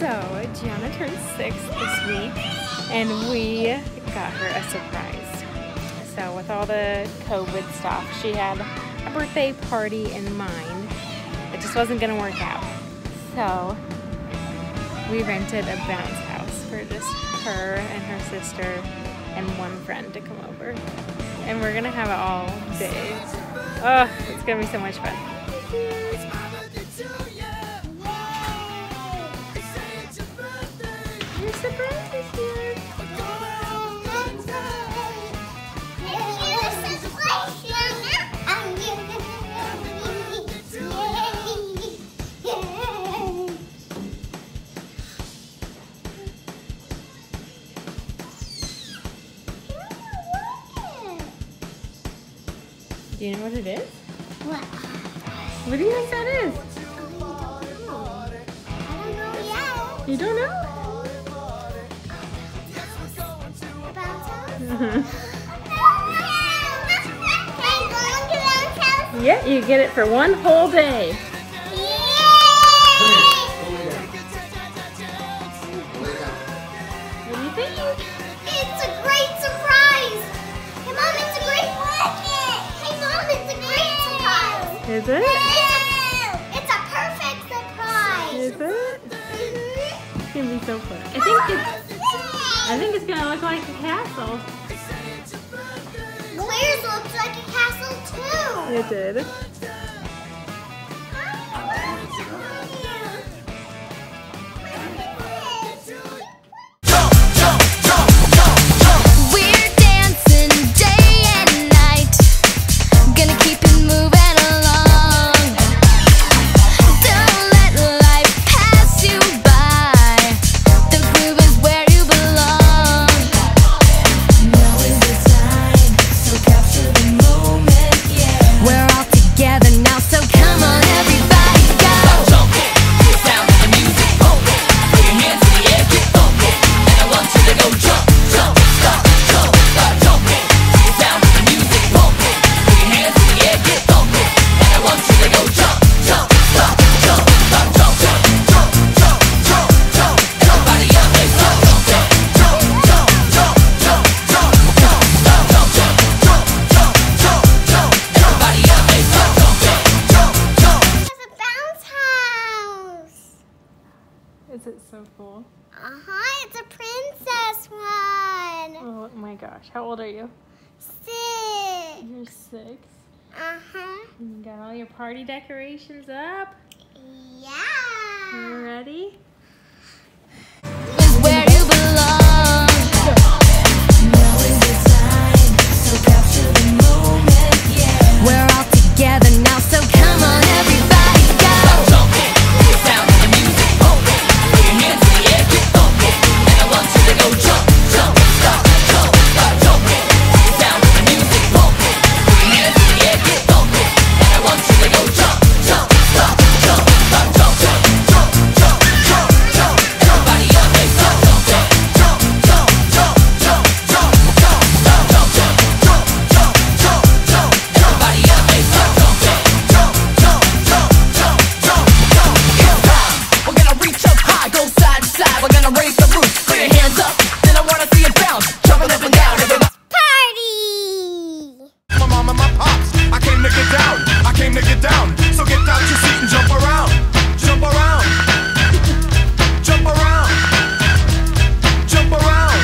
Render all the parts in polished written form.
So, Gianna turned 6 this week, and we got her a surprise. So, with all the COVID stuff, she had a birthday party in mind. It just wasn't going to work out. So, we rented a bounce house for just her and her sister and one friend to come over. And we're going to have it all day. Oh, it's going to be so much fun. Your surprise is here. Do you know what it is? What? What do you think that is? I don't know yet. You don't know? Yeah, you get it for one whole day. What do you think? It's a great surprise. Hey, Mom, it's a great blanket. Hey, Mom, it's a great surprise. Is it? It's a perfect surprise. Is it? It's gonna be so fun. I think it's gonna look like a castle. Claire's looks like a castle too. It did. We're dancing day and night, gonna keep it moving along. Don't let life pass you by, the groove is where you belong. Now is the time, so capture the moment, yeah. We're all together now, so come on everybody, go. Jump it, the sound of the music, pump it, put your hands in the air, get thumping, and I want you to go jump, jump, stop, jump, stop, jump it, the sound of the music, pump it, put your hands in the air, get thumping, and I want you to go jump, jump, stop, jump, stop, jump, jump, jump, jump, jump, jump, everybody up, let's go, jump it, jump, jump, jump, jump, jump, jump, stop, jump, jump, jump, jump, jump, jump, everybody up, let's go, jump it, jump, jump. It's a bounce house. Is it so cool? It's a princess one. Oh my gosh. How old are you? 6. You're 6. You got all your party decorations up? Yeah. You ready? Is where you belong. Now is the time, so capture the moment, yeah. We're all together now, so come on everybody, go. Jump it, the sound of the music, pump it, put your hands in the air, get thumping, and I want you to go jump, jump, stop, jump, stop, jump it, the sound of the music, pump it, put your hands in the air, get thumping, and I want you to go jump, jump, stop, jump, stop, jump, jump, jump, jump, jump, jump, everybody up, let's go, jump it, jump, jump, jump, jump, jump, jump, stop, jump, jump, jump, jump, jump, jump, everybody up, let's go, jump it, jump, jump, jump, jump, jump, jump, it's time. We're gonna reach up high, go side to side, we're gonna raise the roof, put your hands up, then I wanna see it bounce, jumping up and down, everybody. Party. My mom and my pops, I came to get down, I came to get down. So get out your seat and jump around, jump around, jump around, jump around,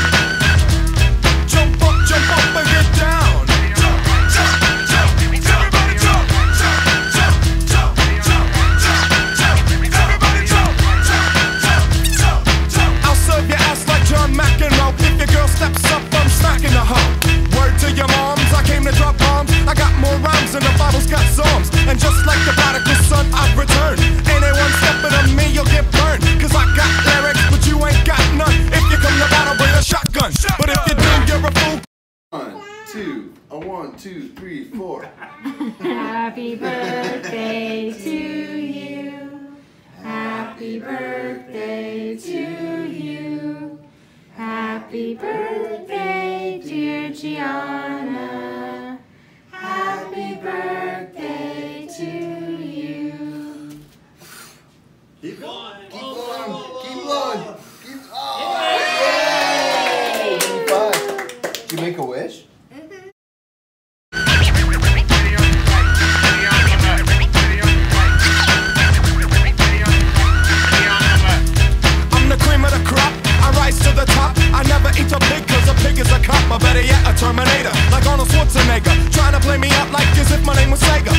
jump up and get down. Jump, jump, jump, everybody jump, jump, jump, jump, jump, jump, jump, everybody jump, jump, jump, jump, jump. I'll serve your ass like John McEnroe. If your girl steps up, I'm smacking the hoe. Word to your moms, I came to drop bombs. I got more rhymes than the Bible's got psalms. And just like the prodigal son, I've returned. Anyone stepping on me, you'll get burned. Cause I got lyrics, but you ain't got none. If you come to battle, bring a shotgun. But if you do, you're a fool. 1, 2, a 1, 2, 3, 4. Happy birthday to you. Happy birthday to you. Happy birthday, dear Gianna. Happy birthday to you. Keep going, keep blowing, keep blowing. Schwarzenegger, trying to play me out like as if my name was Sega.